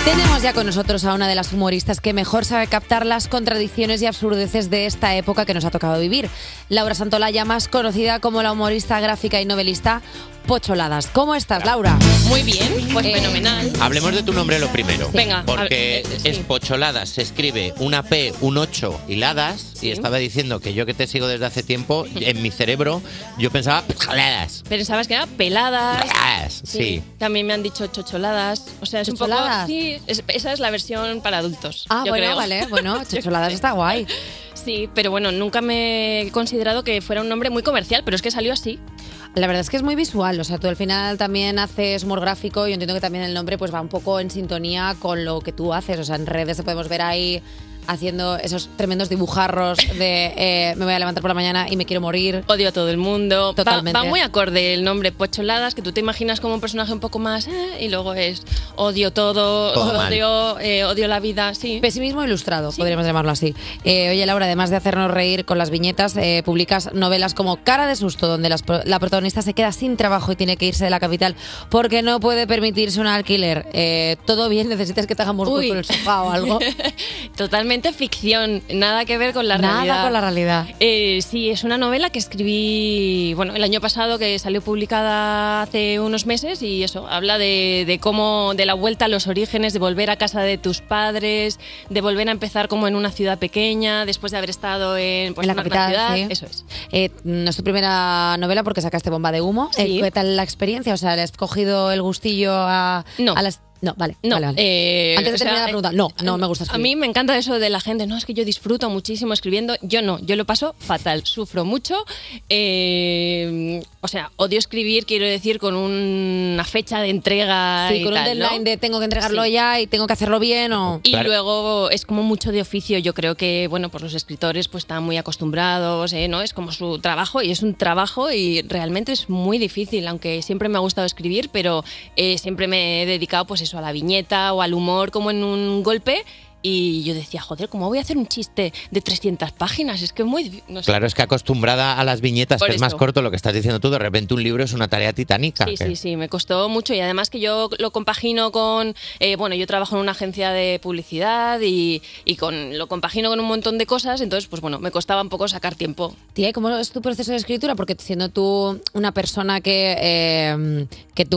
Tenemos ya con nosotros a una de las humoristas que mejor sabe captar las contradicciones y absurdeces de esta época que nos ha tocado vivir. Laura Santolaya, más conocida como la humorista gráfica y novelista Pocholadas. ¿Cómo estás, Laura? Muy bien, pues fenomenal. Hablemos de tu nombre lo primero. Venga. Porque sí. es Pocholadas, se escribe una P, un 8 y ladas. Sí. Y estaba diciendo que yo que te sigo desde hace tiempo, en mi cerebro, yo pensaba Pocholadas. Pensabas que era peladas. Peladas, sí. También me han dicho chocholadas. O sea, es un poco... Sí, esa es la versión para adultos. Ah, yo bueno, creo. vale. Bueno, Chocholadas está guay. Sí, pero bueno, nunca me he considerado que fuera un nombre muy comercial, pero es que salió así. La verdad es que es muy visual, o sea, tú al final también haces humor gráfico y yo entiendo que también el nombre pues va un poco en sintonía con lo que tú haces, o sea, en redes te podemos ver ahí haciendo esos tremendos dibujarros de me voy a levantar por la mañana y me quiero morir. Odio a todo el mundo. Totalmente. Va muy acorde el nombre Pocholadas, que tú te imaginas como un personaje un poco más y luego es odio todo odio la vida, sí. Pesimismo ilustrado, sí. Podríamos llamarlo así. Oye, Laura, además de hacernos reír con las viñetas, publicas novelas como Cara de susto, donde la protagonista se queda sin trabajo y tiene que irse de la capital porque no puede permitirse un alquiler. ¿Todo bien? ¿Necesitas que te hagamos hueco en el sofá o algo? Totalmente ficción, nada que ver con la realidad. Nada con la realidad. Sí, es una novela que escribí, bueno, el año pasado, que salió publicada hace unos meses, y eso, habla de cómo, de la vuelta a los orígenes, de volver a casa de tus padres, de volver a empezar como en una ciudad pequeña, después de haber estado en la capital, ciudad. Sí. Eso es. No es tu primera novela porque sacaste Bomba de humo. Sí. ¿Qué tal la experiencia? O sea, ¿le has cogido el gustillo a las...? No, vale. No, vale. Antes de terminar la pregunta, no me gusta escribir. A mí me encanta eso de la gente, no, es que yo disfruto muchísimo escribiendo. Yo no, yo lo paso fatal, sufro mucho. O sea, odio escribir, quiero decir, con una fecha de entrega. Sí, con un deadline, ¿no? De tengo que entregarlo ya y tengo que hacerlo bien o... Y claro, luego es como mucho de oficio. Yo creo que, bueno, pues los escritores pues están muy acostumbrados, ¿no? Es como su trabajo y es un trabajo y realmente es muy difícil, aunque siempre me ha gustado escribir, pero siempre me he dedicado pues eso, a la viñeta o al humor como en un golpe. Y yo decía, joder, ¿cómo voy a hacer un chiste de 300 páginas? Es que es muy... No sé. Claro, es que acostumbrada a las viñetas, Por que es más corto lo que estás diciendo tú, de repente un libro es una tarea titánica. Sí, me costó mucho y además que yo lo compagino con... bueno, yo trabajo en una agencia de publicidad y lo compagino con un montón de cosas, entonces, pues bueno, me costaba un poco sacar tiempo. Tía, ¿cómo es tu proceso de escritura? Porque siendo tú una persona que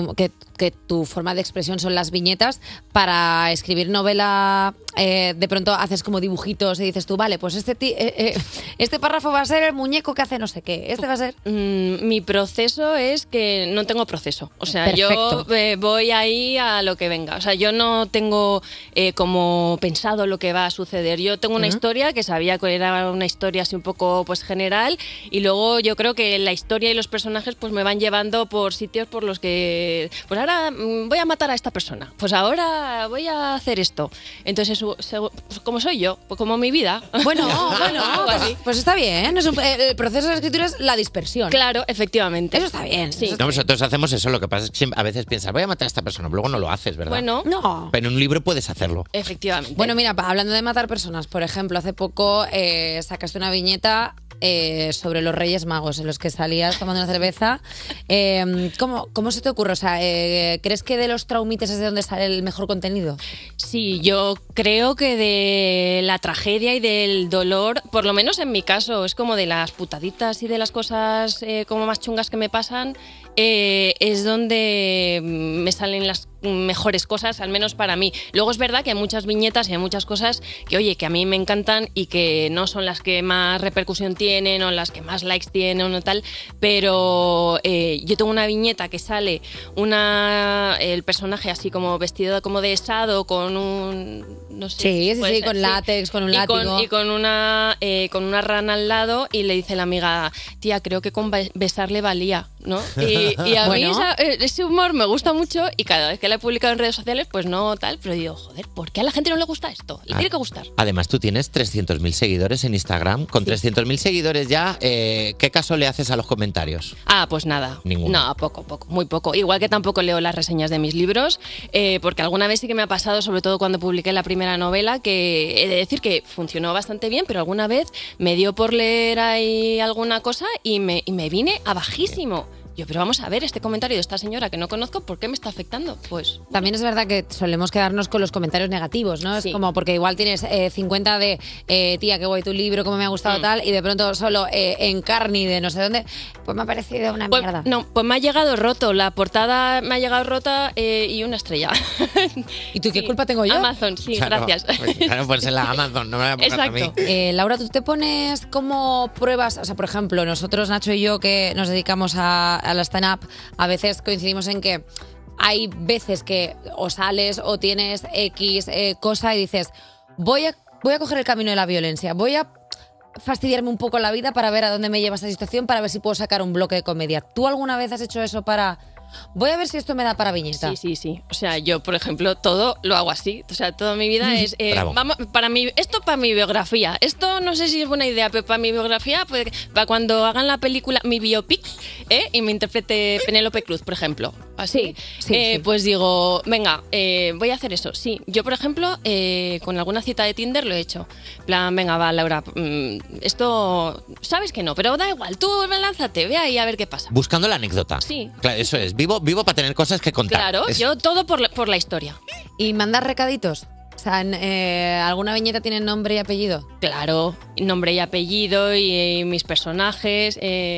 tu forma de expresión son las viñetas, para escribir novela... de pronto haces como dibujitos y dices tú, vale, pues este párrafo va a ser el muñeco que hace no sé qué, este va a ser... Mi proceso es que no tengo proceso, o sea, perfecto. Yo voy ahí a lo que venga, o sea, yo no tengo como pensado lo que va a suceder, yo tengo una historia que sabía que era una historia así un poco pues general, y luego yo creo que la historia y los personajes pues me van llevando por sitios por los que, pues ahora voy a matar a esta persona, pues ahora voy a hacer esto, entonces como soy yo, pues como mi vida. Bueno, pues está bien. El proceso de escritura es la dispersión. Claro, efectivamente. Eso está bien. Sí. No, nosotros hacemos eso, lo que pasa es que a veces piensas, voy a matar a esta persona, pero luego no lo haces, ¿verdad? Bueno, no. Pero en un libro puedes hacerlo. Efectivamente. Bueno, mira, hablando de matar personas, por ejemplo, hace poco sacaste una viñeta sobre los Reyes Magos en los que salías tomando una cerveza. ¿Cómo se te ocurre? O sea, ¿crees que de los traumites es de donde sale el mejor contenido? Sí, yo creo que de la tragedia y del dolor, por lo menos en mi caso, es como de las putaditas y de las cosas como más chungas que me pasan, es donde me salen las mejores cosas, al menos para mí. Luego es verdad que hay muchas viñetas y hay muchas cosas que, oye, que a mí me encantan y que no son las que más repercusión tienen o las que más likes tienen o tal, pero yo tengo una viñeta que sale el personaje así como vestido como de sado con un... no sé. Sí, con látex, con un látigo. Y con una rana al lado y le dice la amiga, tía, creo que con besarle valía, ¿no? Y a mí ese humor me gusta mucho y cada vez que la he publicado en redes sociales, pues no tal, pero digo, joder, ¿por qué a la gente no le gusta esto? Le tiene que gustar. Además, tú tienes 300.000 seguidores en Instagram. Con 300.000 seguidores ya, ¿qué caso le haces a los comentarios? Ah, pues nada. Ninguno. No, poco, muy poco. Igual que tampoco leo las reseñas de mis libros, porque alguna vez sí que me ha pasado, sobre todo cuando publiqué la primera novela, que he de decir que funcionó bastante bien, pero alguna vez me dio por leer ahí alguna cosa y me vine a bajísimo. Yo, pero vamos a ver, este comentario de esta señora que no conozco, ¿por qué me está afectando? Pues también es verdad que solemos quedarnos con los comentarios negativos, ¿no? Sí. Es como porque igual tienes 50 de tía, qué guay tu libro, cómo me ha gustado tal, y de pronto solo en Carni de no sé dónde, pues me ha parecido una Pues, mierda. no, pues me ha llegado roto, la portada me ha llegado rota y una estrella. ¿Y tú qué culpa tengo yo? Amazon, sí, Claro, gracias. Claro, pues en la Amazon, no me la pongas a mí. Exacto. Laura, ¿tú te pones como pruebas? O sea, por ejemplo, nosotros, Nacho y yo, que nos dedicamos a la stand-up, a veces coincidimos en que hay veces que o sales o tienes X cosa y dices, voy a coger el camino de la violencia, voy a fastidiarme un poco la vida para ver a dónde me lleva esta situación, para ver si puedo sacar un bloque de comedia. ¿Tú alguna vez has hecho eso para... Voy a ver si esto me da para viñeta? Sí. O sea, yo, por ejemplo, todo lo hago así. O sea, toda mi vida es... Bravo. vamos, para mi biografía. Esto no sé si es buena idea, pero para mi biografía, pues, para cuando hagan la película, mi biopic, y me interprete Penélope Cruz, por ejemplo. Así. Sí. Pues digo, venga, voy a hacer eso. Sí, yo, por ejemplo, con alguna cita de Tinder lo he hecho. En plan, venga, va, Laura, esto... Sabes que no, pero da igual. Tú lánzate, ve ahí a ver qué pasa. Buscando la anécdota. Sí. Claro, eso es. Vivo para tener cosas que contar. Claro, Es- yo todo por la historia. ¿Y mandar recaditos? O sea, ¿alguna viñeta tiene nombre y apellido? Claro, nombre y apellido y mis personajes,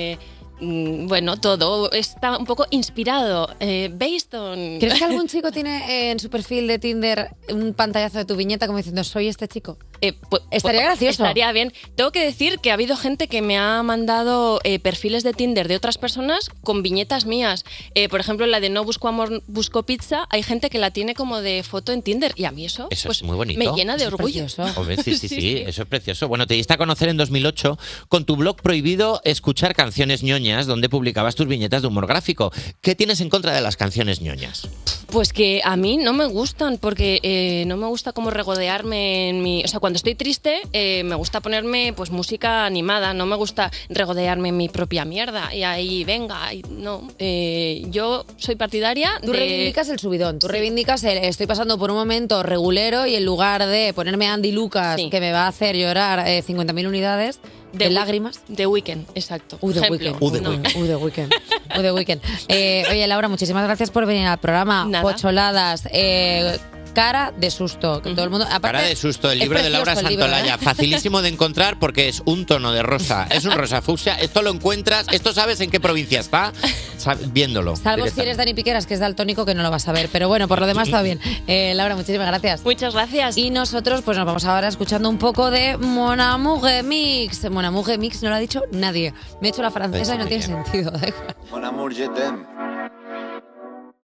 bueno, todo está un poco inspirado, based on... ¿Crees que algún chico tiene en su perfil de Tinder un pantallazo de tu viñeta como diciendo, soy este chico? Estaría gracioso. Estaría bien. Tengo que decir que ha habido gente que me ha mandado perfiles de Tinder de otras personas con viñetas mías. Por ejemplo, la de No busco amor, busco pizza. Hay gente que la tiene como de foto en Tinder y a mí eso, Eso pues, es muy bonito. me llena de Eso es orgullo. precioso. Hombre, sí, Sí. eso es precioso. Bueno, te diste a conocer en 2008 con tu blog prohibido escuchar canciones ñoñas, donde publicabas tus viñetas de humor gráfico. ¿Qué tienes en contra de las canciones ñoñas? Pues que a mí no me gustan, porque no me gusta como regodearme en mi... O sea, cuando estoy triste, me gusta ponerme pues música animada, no me gusta regodearme en mi propia mierda. Y ahí, venga, no. Yo soy partidaria Tú reivindicas el subidón, tú reivindicas el estoy pasando por un momento regulero y en lugar de ponerme Andy Lucas, Sí. que me va a hacer llorar 50.000 unidades de lágrimas. The Weeknd, exacto. The Ejemplo. Weeknd. No. The Weeknd. The Weeknd. Oye, Laura, muchísimas gracias por venir al programa. Nada. Pocholadas, cara de susto. Que todo el mundo, aparte, Cara de susto, el es libro de Laura precioso el libro, Santolaya. ¿eh? Facilísimo de encontrar porque es un tono de rosa. Es un rosa fucsia. Esto lo encuentras. Esto sabes en qué provincia está viéndolo. Salvo si eres directamente. Dani Piqueras, que es daltónico, que no lo vas a ver. Pero bueno, por lo demás está bien. Laura, muchísimas gracias. Muchas gracias. Y nosotros pues nos vamos ahora escuchando un poco de Mon Amour Mix. Mon Amour Mix no lo ha dicho nadie. Me he hecho la francesa y no tiene sentido. Da igual. Mon amour, je t'aime.